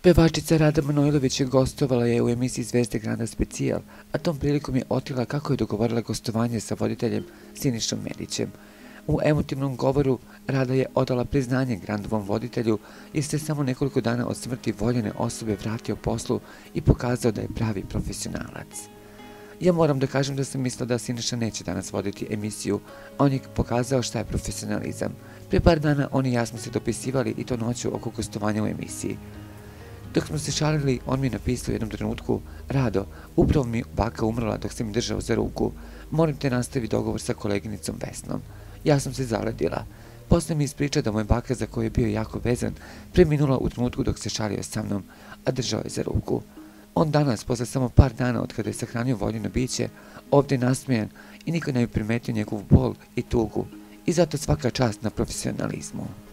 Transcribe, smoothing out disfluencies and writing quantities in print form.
Pevačica Rada Manojlović gostovala je u emisiji Zvezde Granda Specijal, a tom prilikom je otkrila kako je dogovorila gostovanje sa voditeljem Sinišom Medićem. U emotivnom govoru Rada je odala priznanje Grandovom voditelju jer se samo nekoliko dana od smrti voljene osobe vratio poslu i pokazao da je pravi profesionalac. Ja moram da kažem da sam mislila da Siniša neće danas voditi emisiju, a on je pokazao šta je profesionalizam. Pre par dana oni i ja smo se dopisivali i to noću oko gostovanja u emisiji. Dok smo se šalili, on mi je napisao u jednom trenutku: Rado, upravo mi baka umrla dok sam mi držao za ruku. Molim te nastavi dogovor sa koleginicom Vesnom. Ja sam se zaledila. Posle mi ispriča da mu je baka, za koju je bio jako vezan, preminula u trenutku dok se šalio sa mnom, a držao je za ruku. On danas, posle samo par dana od kada je sahranio voljeno biće, ovdje nasmejan i niko ne bi primetio njegov bol i tugu. I zato svaka čast na profesionalizmu.